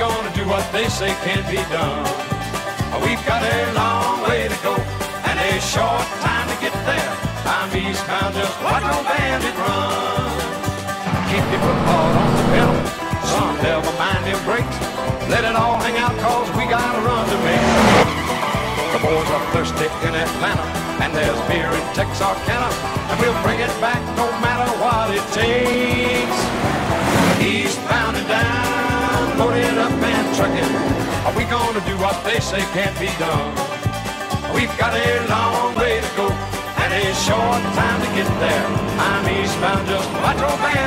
gonna do what they say can't be done? We've got a long way to go and a short time to get there. I'm eastbound, just watch old bandit run. Keep your foot hard on the pedal, son, never mind them brakes. Let it all hang out, cause we got a run to make. The boys are thirsty in Atlanta, and there's beer in Texarkana, and we'll bring it back no matter what it takes. Eastbound and down, loaded up and trucking. Are we gonna do what they say can't be done? We've got a long way to go and a short time to get there. I'm eastbound, just watch old bandit